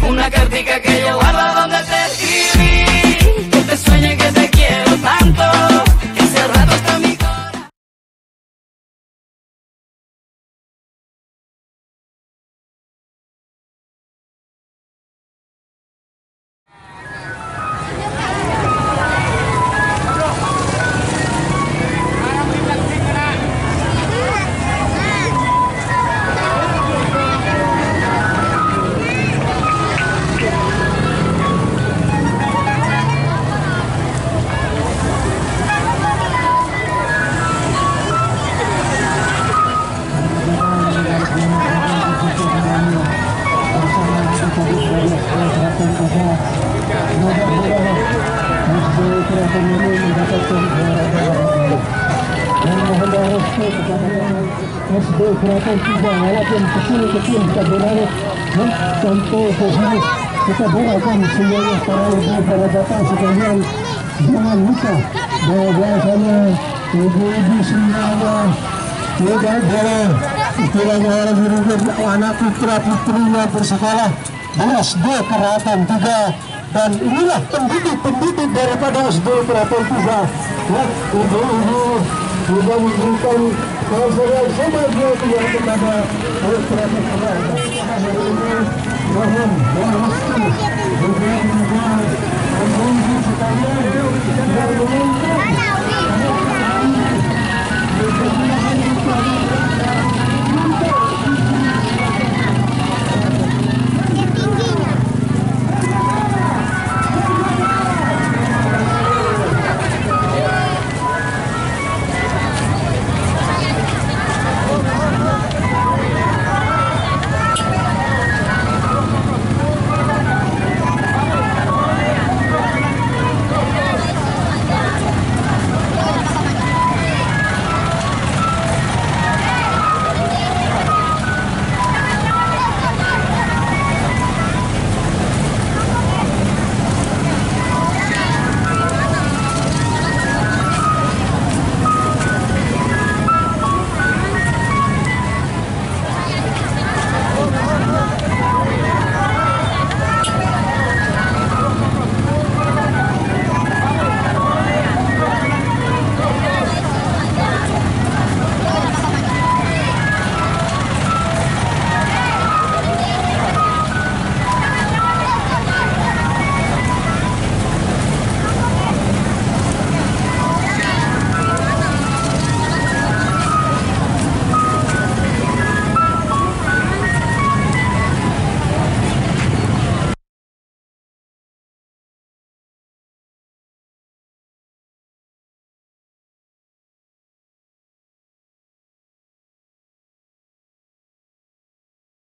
una cartica que yo guardo donde te escribí, que te sueñe que te quiero tanto, que hace rato está mi corazón. SD Keraton 3 walaupun kecil-kecil kita berharap contoh positif kita doakan semuanya para ibu para bapak sekalian jangan lupa bahwasanya ibu-ibu semuanya tidak boleh istilahnya orang berumur anak putra putrinya bersekolah di SD Keraton 3 dan inilah pendidik daripada SD Keraton 3 ya ibu-ibu juga memberikan konsekuensi sebagai yang kepada Keraton 3 mohon restu juga sekalian yang